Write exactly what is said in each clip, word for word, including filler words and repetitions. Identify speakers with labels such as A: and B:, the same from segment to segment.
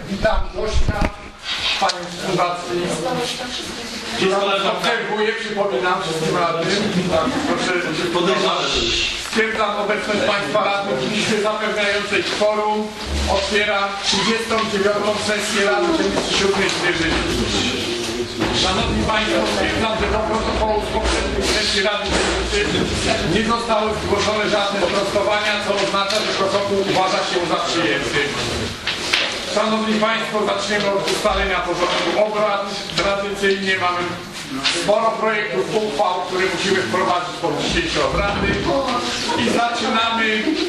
A: Witam gościa, panią z fundacji. Obserwuję, przypominam wszystkim radnym. Tak, proszę, stwierdzam obecność państwa radnych w liście zapewniającej kworum. Otwieram trzydziestą dziewiątą sesję Rady Dzielnicy siódmej Zwierzynicy. Szanowni Państwo, stwierdzam, że do protokołu z poprzedniej sesji Rady Dzielnicy nie zostały zgłoszone żadne sprostowania, co oznacza, że protokół uważa się za przyjęty. Szanowni Państwo, zaczniemy od ustalenia porządku obrad. Tradycyjnie mamy sporo projektów uchwał, które musimy wprowadzić pod dzisiejsze obrady. I zaczynamy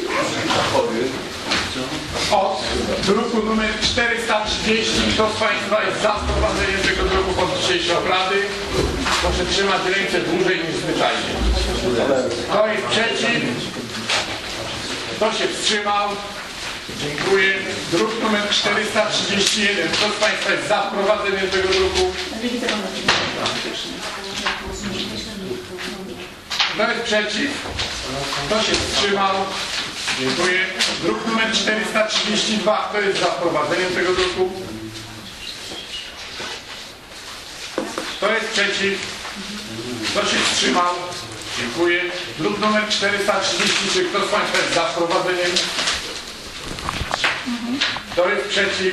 A: od druku numer czterysta trzydzieści. Kto z Państwa jest za wprowadzeniem tego druku pod dzisiejsze obrady? Proszę trzymać ręce dłużej niż zwyczajnie. Kto jest przeciw? Kto się wstrzymał? Dziękuję. Druk numer czterysta trzydzieści jeden. Kto z Państwa jest za wprowadzeniem tego druku? Kto jest przeciw? Kto się wstrzymał? Dziękuję. Druk numer czterysta trzydzieści dwa. Kto jest za wprowadzeniem tego druku? Kto jest przeciw? Kto się wstrzymał? Dziękuję. Druk numer czterysta trzydzieści trzy. Kto z Państwa jest za wprowadzeniem? Kto jest przeciw?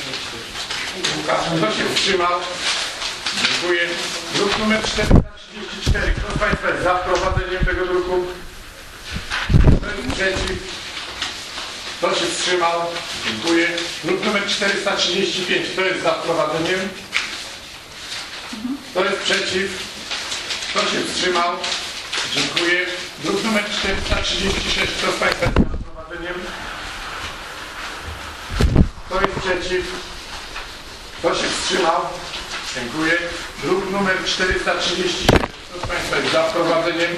A: Kto się wstrzymał? Dziękuję. Druk numer czterysta trzydzieści cztery. Kto z Państwa jest za wprowadzeniem tego druku? Kto jest przeciw? Kto się wstrzymał? Dziękuję. Druk numer czterysta trzydzieści pięć. Kto jest za wprowadzeniem? Kto jest przeciw? Kto się wstrzymał? Dziękuję. Druk numer czterysta trzydzieści sześć. Kto z Państwa jest za wprowadzeniem? Kto jest przeciw? Kto się wstrzymał? Dziękuję. Druk numer czterysta trzydzieści siedem. Kto z Państwa jest za wprowadzeniem?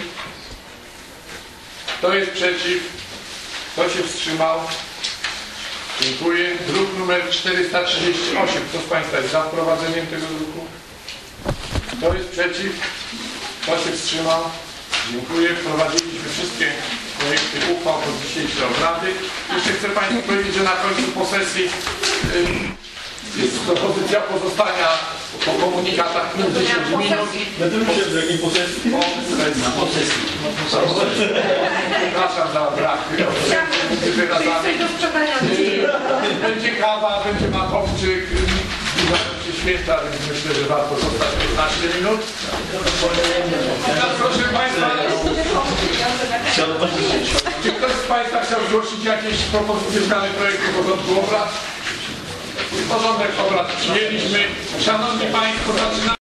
A: Kto jest przeciw? Kto się wstrzymał? Dziękuję. Druk numer czterysta trzydzieści osiem. Kto z Państwa jest za wprowadzeniem tego druku? Kto jest przeciw? Kto się wstrzymał? Dziękuję. Wprowadziliśmy wszystkie projekty uchwał pod dzisiejsze obrady. Jeszcze chcę Państwu powiedzieć, że na końcu po sesji y, jest propozycja pozostania po komunikatach dziesięć minut.
B: Po sesji.
A: Przepraszam za brak. Będzie kawa, będzie makowczyk. Zbliżają się święta, więc myślę, że warto zostać piętnaście minut. Teraz proszę Państwa, czy ktoś z Państwa chciał zgłosić jakieś propozycje zmiany projektu porządku obrad? Porządek obrad przyjęliśmy. Szanowni Państwo, zaczynamy.